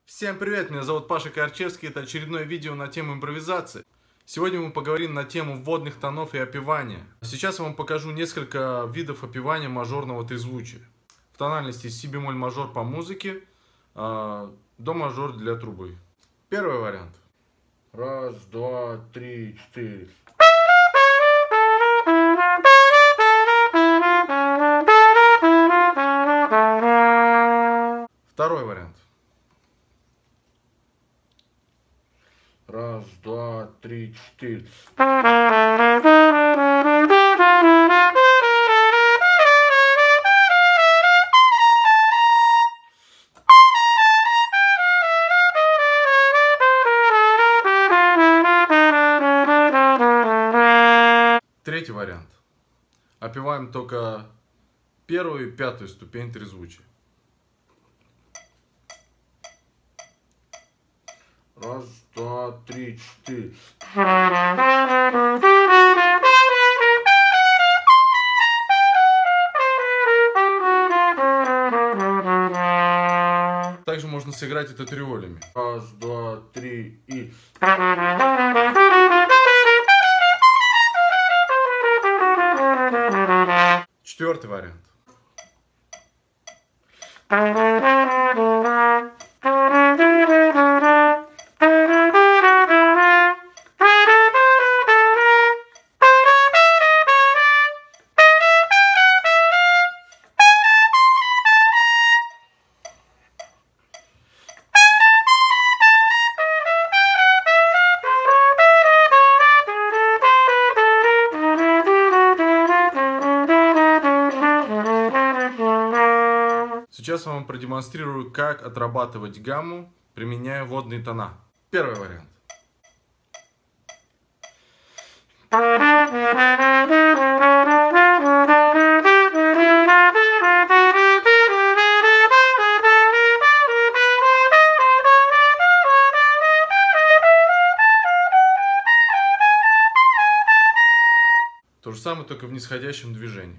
Всем привет, меня зовут Паша Корчевский, это очередное видео на тему импровизации. Сегодня мы поговорим на тему вводных тонов и опевания. Сейчас я вам покажу несколько видов опевания мажорного трезвучия. В тональности си бемоль мажор по музыке, до мажор для трубы. Первый вариант. Раз, два, три, четыре. Второй вариант. Раз, два, три, четыре. Третий вариант. Опеваем только первую и пятую ступень трезвучия. Раз, два, три, четыре. Также можно сыграть это триолями. Раз, два, три и... Четвертый вариант. Сейчас я вам продемонстрирую, как отрабатывать гамму, применяя водные тона. Первый вариант. То же самое, только в нисходящем движении.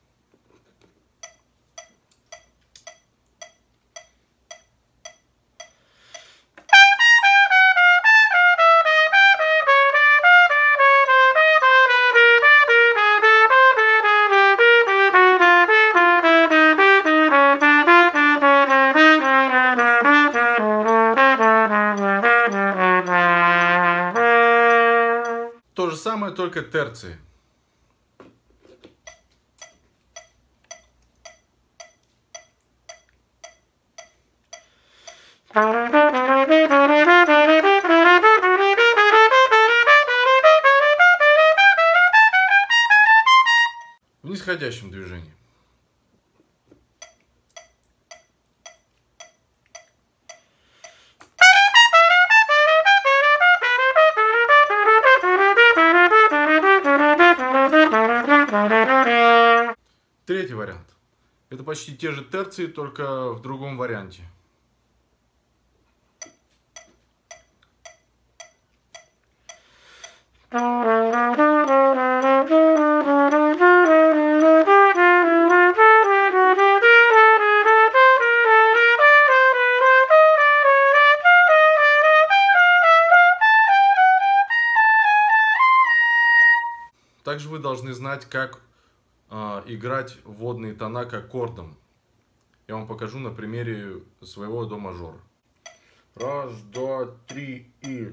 То же самое, только терции. В нисходящем движении. Третий вариант. Это почти те же терции, только в другом варианте. Также вы должны знать, как играть вводные тона к аккордам. Я вам покажу на примере своего до мажора. Раз, два, три и...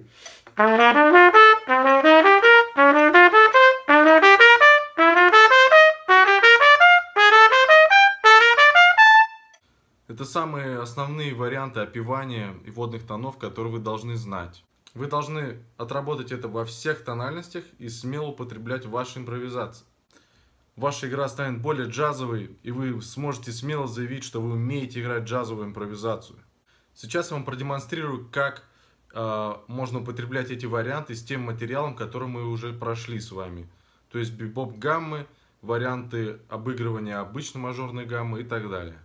Это самые основные варианты опевания и вводных тонов, которые вы должны знать. Вы должны отработать это во всех тональностях и смело употреблять в вашей импровизации. Ваша игра станет более джазовой, и вы сможете смело заявить, что вы умеете играть джазовую импровизацию. Сейчас я вам продемонстрирую, как можно употреблять эти варианты с тем материалом, который мы уже прошли с вами. То есть бибоп-гаммы, варианты обыгрывания обычной мажорной гаммы и так далее.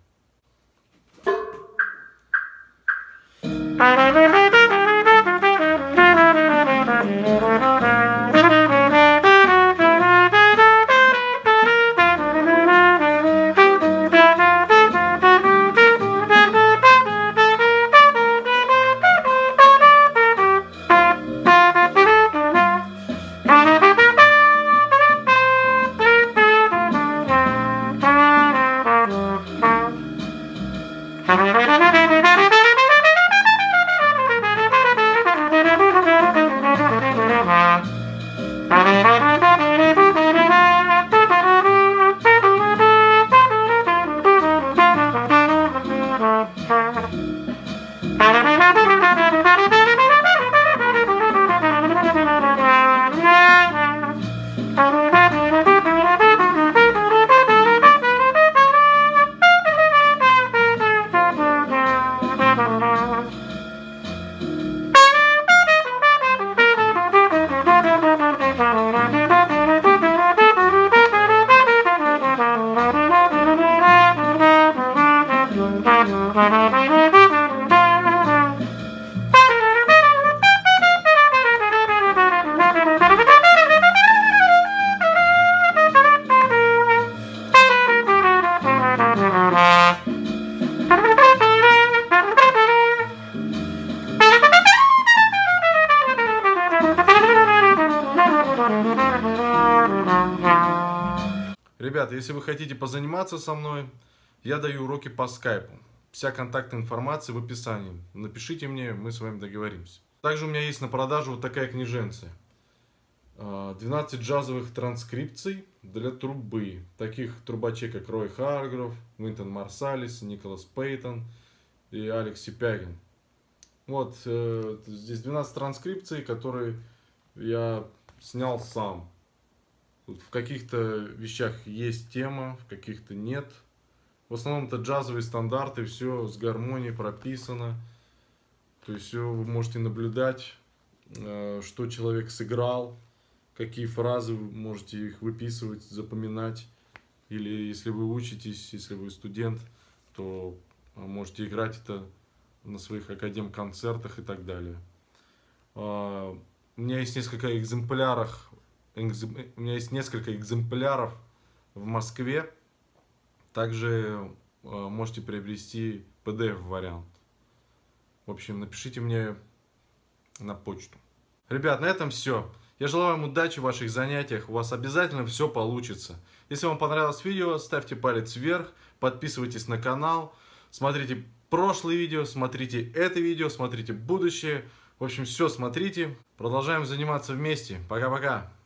Ребята, если вы хотите позаниматься со мной, я даю уроки по скайпу. Вся контактная информация в описании. Напишите мне, мы с вами договоримся. Также у меня есть на продажу вот такая книженция. 12 джазовых транскрипций для трубы. Таких трубачей, как Рой Харгров, Винтон Марсалис, Николас Пейтон и Алекс Сипягин. Вот, здесь 12 транскрипций, которые я снял сам. В каких-то вещах есть тема, в каких-то нет. В основном это джазовые стандарты, все с гармонией прописано. То есть все вы можете наблюдать, что человек сыграл, какие фразы вы можете их выписывать, запоминать. Или если вы учитесь, если вы студент, то можете играть это на своих академ-концертах и так далее. У меня есть несколько экземпляров. У меня есть несколько экземпляров в Москве. Также можете приобрести PDF-вариант. В общем, напишите мне на почту. Ребят, на этом все. Я желаю вам удачи в ваших занятиях. У вас обязательно все получится. Если вам понравилось видео, ставьте палец вверх. Подписывайтесь на канал. Смотрите прошлые видео, смотрите это видео, смотрите будущее. В общем, все смотрите. Продолжаем заниматься вместе. Пока-пока.